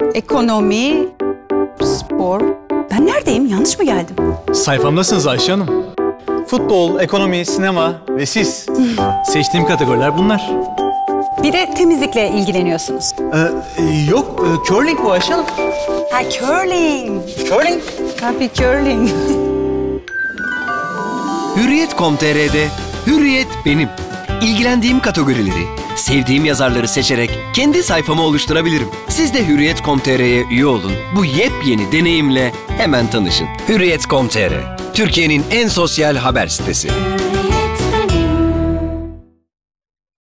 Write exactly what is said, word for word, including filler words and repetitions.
ekonomi, spor. Ben neredeyim? Yanlış mı geldim? Sayfamdasınız Ayşe Hanım. Futbol, ekonomi, sinema ve siz. Seçtiğim kategoriler bunlar. Bir de temizlikle ilgileniyorsunuz. Ee, yok, e, curling bu Ayşe Hanım. Ha, curling. Curling? Tabii curling. Hürriyet nokta com nokta tr'de Hürriyet benim. İlgilendiğim kategorileri, sevdiğim yazarları seçerek kendi sayfamı oluşturabilirim. Siz de Hürriyet nokta com nokta tr'ye üye olun. Bu yepyeni deneyimle hemen tanışın. Hürriyet nokta com nokta tr, Türkiye'nin en sosyal haber sitesi.